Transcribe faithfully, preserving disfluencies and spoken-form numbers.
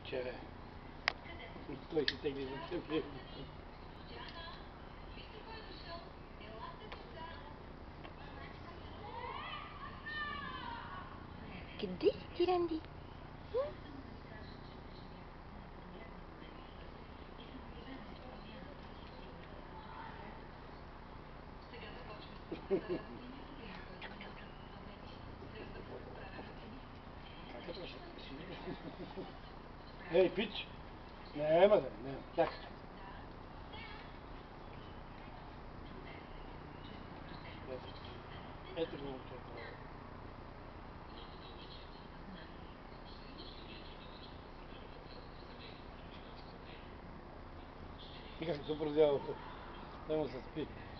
Че, той си тегли за тебе. Къде си ти, Ранди? Ей, пич! Няма да, няма. Чакай. Ето го момчето. И как се продява, да му се спи.